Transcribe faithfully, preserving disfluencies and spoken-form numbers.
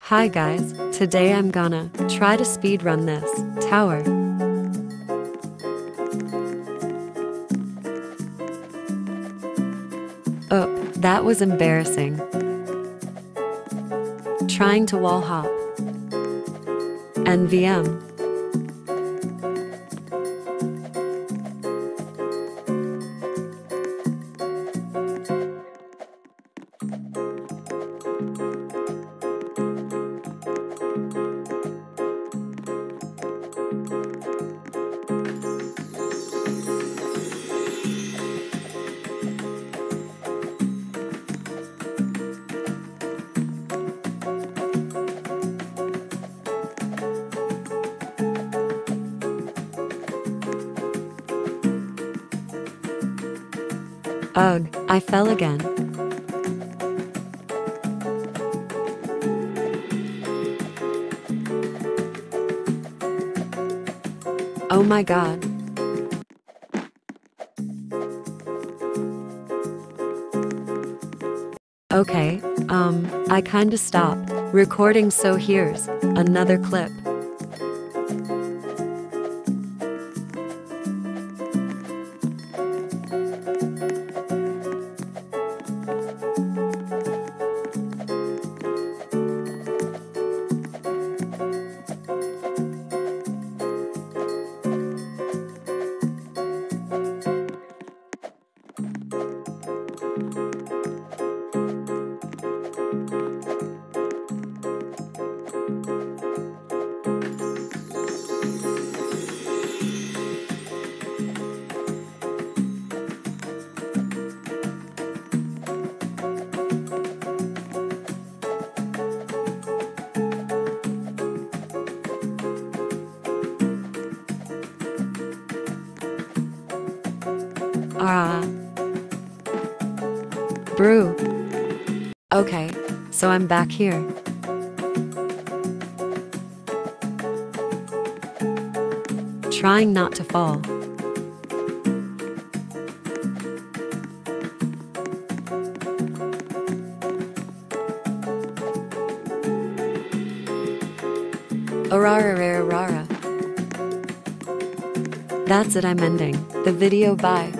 Hi guys, today I'm gonna try to speedrun this tower. Oh, that was embarrassing. Trying to wall hop. N V M. Ugh, I fell again. Oh my god. Okay, um, I kinda stopped recording, so here's another clip. Ah. Brew. Okay, so I'm back here. Trying not to fall. Arara. That's it, I'm ending the video. Bye.